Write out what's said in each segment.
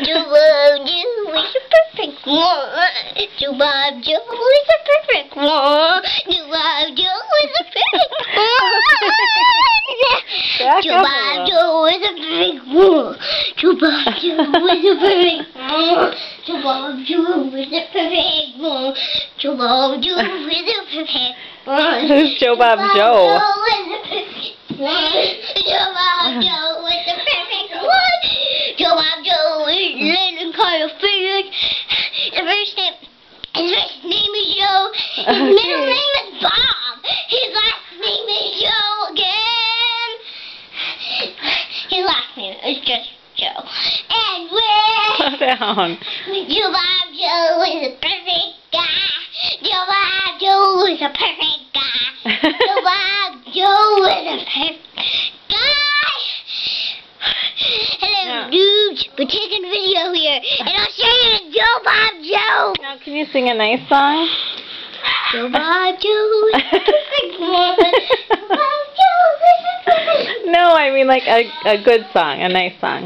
Joe Bob Joe is a perfect one. Joe Bob Joe is a perfect one. Joe Bob Joe is a perfect one. Joe Bob Joe is a perfect one. Joe Bob Joe is a perfect one. Joe Bob Joe is a perfect one. Joe Bob Joe is a perfect one. Who's Joe Bob Joe? Joe Bob Joe is the perfect one. Joe Bob Joe is little kind of figure. His first name is Joe. His middle name is Bob. His last name is Joe again. His last name is just Joe. And Slow down. Joe Bob Joe is a perfect guy. Joe Bob Joe is a perfect guy. Joe Bob Joe is a perfect guy. Hello, dudes. We're taking video here, and I'll show you Joe Bob Joe. Now, can you sing a nice song? Joe Bob Joe is a perfect one. Joe Bob Joe is a perfect. No, I mean like a good song, a nice song.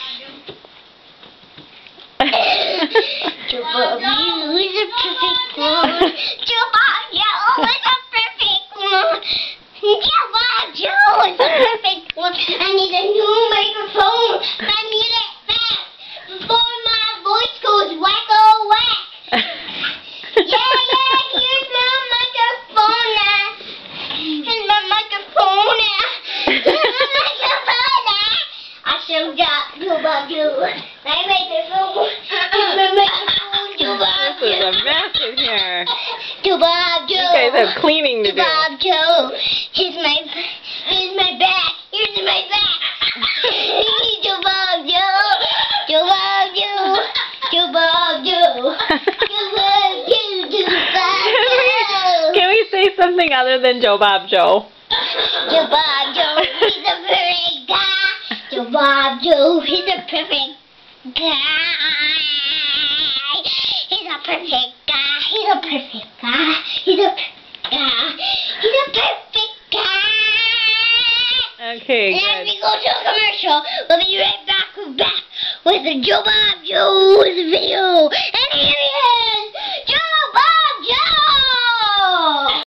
Joe Bob Joe is a perfect one. Joe Bob Joe is a perfect one. Joe Bob Joe is a perfect one. I need a new microphone. I need it fast before my voice goes whack-o-whack. Yeah, here's my microphone now. Here's my microphone now. Here's my microphone now. I showed Joe Bob Joe. My microphone. My microphone, Joe Bob Joe. This is a mess in here. Joe Bob Joe. You guys have cleaning to do. Joe Bob Joe. Here's my back. Here's my back. Joe Bob Joe. Joe Bob Joe. Joe Bob Joe. Joe Bob Joe. Joe Bob Joe. Can we say something other than Joe Bob Joe? Joe Bob Joe. He's a perfect guy. Joe Bob Joe. He's a perfect guy. He's a perfect guy. He's a perfect guy. He's a perfect guy. He's a perfect guy. Okay, And good. as we go to a commercial, we'll be right back with the Joe Bob Joe's video. And here he is.